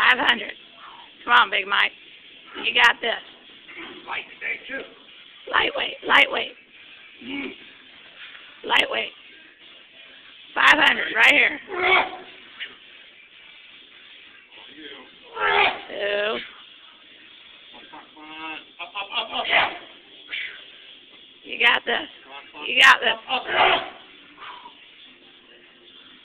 500. Come on, Big Mike. You got this. Light today, too. Lightweight, lightweight. Lightweight. 500 right here. 2. Up. You got this. You got this.